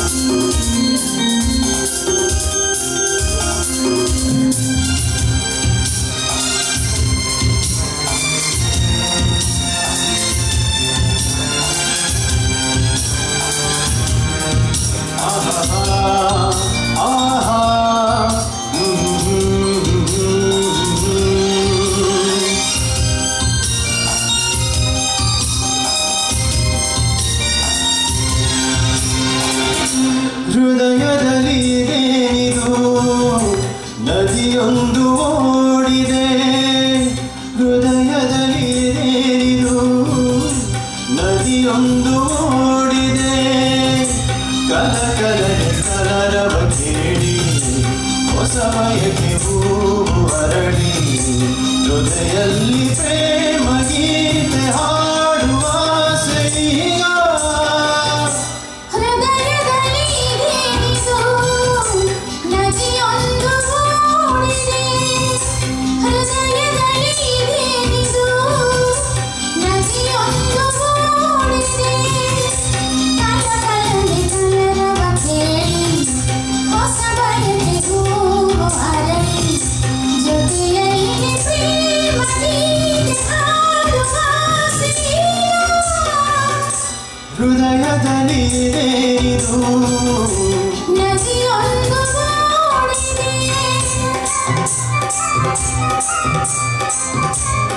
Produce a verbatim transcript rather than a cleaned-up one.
ಹೃದಯದಲ್ಲಿದೇನಿದು ನದಿಯೊಂದು ಓಡಿದೆ ಹೃದಯದಲ್ಲಿದೇನಿದು ನದಿಯೊಂದು ಓಡಿದೆ ಕಲ ಕಲನೆ ಕಲರವ ಕೇಳಿ ಹೊಸ ಬಯಕೆ ಹೂವು ಅರಳಿ ಜೊತೆಯಲ್ಲಿ ಪ್ರೇಮ ಗೀತೆ ಹಾಡುವ ಆಸೆಯ ಹೃದಯದಲ್ಲಿದೇನಿದು ನದಿಯೊಂದು ಓಡಿದೆ